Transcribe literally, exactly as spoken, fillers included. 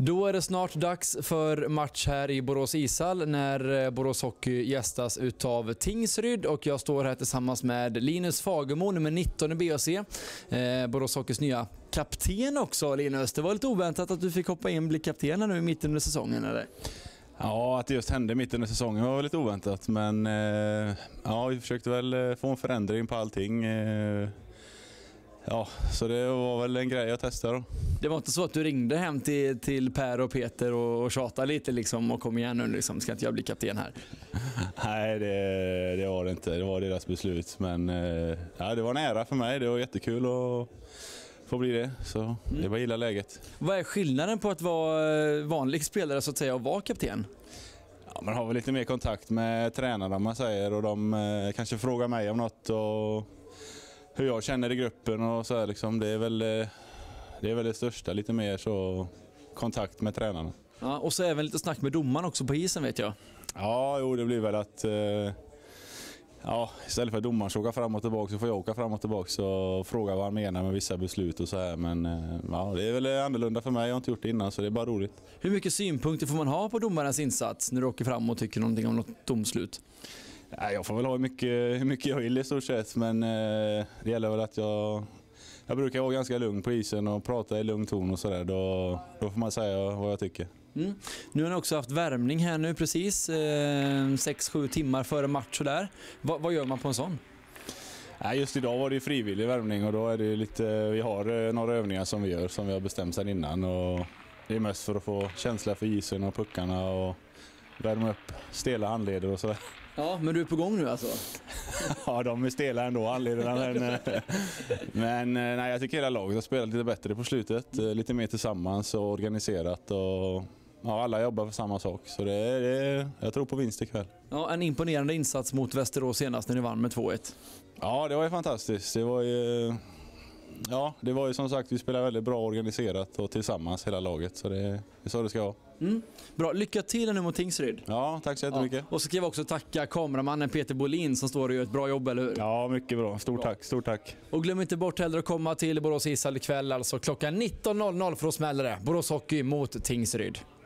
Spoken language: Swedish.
Då är det snart dags för match här i Borås ishall när Borås Hockey gästas utav Tingsryd, och jag står här tillsammans med Linus Fagermo, nummer nitton i B C. Eh, Borås Hockeys nya kapten också, Linus. Det var lite oväntat att du fick hoppa in och bli kapten nu i mitten under säsongen, eller? Ja, att det just hände mitt under säsongen var lite oväntat, men eh, ja, vi försökte väl få en förändring på allting. Eh, ja, så det var väl en grej att testa då. Det var inte så att du ringde hem till, till Per och Peter och, och tjatade lite liksom och kom igen nu liksom, ska inte jag bli kapten här? Nej, det, det var det inte. Det var deras beslut, men eh, ja, det var en ära för mig. Det var jättekul att få bli det, så mm. det var gilla läget. Vad är skillnaden på att vara vanlig spelare så att säga och vara kapten? Ja, man har väl lite mer kontakt med tränarna, man säger, och de eh, kanske frågar mig om något och hur jag känner i gruppen och så här, liksom. Det är väl det är väl det största, lite mer så kontakt med tränarna. Ja, och så även lite snack med domaren också på isen, vet jag. Ja, jo, det blir väl att eh, ja, istället för att domaren ska åka fram och tillbaka så får jag åka fram och tillbaka och fråga vad han menar med vissa beslut och så här, men eh, ja, det är väl annorlunda för mig. Jag har inte gjort det innan, så det är bara roligt. Hur mycket synpunkter får man ha på domarens insats när du åker fram och tycker någonting om något domslut? Jag får väl ha hur mycket, hur mycket jag vill i stort sett, men eh, det gäller väl att jag, jag brukar vara ganska lugn på isen och prata i lugn ton och sådär. Då, då får man säga vad jag tycker. Mm. Nu har ni också haft värmning här nu precis, eh, sex sju timmar före match och där. Va, vad gör man på en sån? Nej, just idag var det frivillig värmning, och då är det lite, vi har några övningar som vi gör som vi har bestämt sedan innan, och det är mest för att få känsla för isen och puckarna och värma upp stela handleder och sådär. Ja, men du är på gång nu alltså? Ja, de är stela ändå, handlederna. Men, men nej, jag tycker hela laget har spelat lite bättre på slutet. Lite mer tillsammans och organiserat. Och ja, alla jobbar för samma sak. Så det är, det, jag tror på vinst ikväll. Ja, en imponerande insats mot Västerås senast när ni vann med två ett. Ja, det var ju fantastiskt. Det var ju, ja, det var ju som sagt, vi spelade väldigt bra organiserat och tillsammans hela laget. Så det är så det ska vara. Mm. Bra, lycka till nu mot Tingsryd. Ja, tack så jättemycket. Ja. Och så ska jag också tacka kameramannen Peter Bolin som står och gör ett bra jobb, eller hur? Ja, mycket bra. Stort bra. tack, stort tack. Och glöm inte bort heller att komma till Borås ishall ikväll, alltså klockan nitton noll noll, för att smälla det. Borås Hockey mot Tingsryd.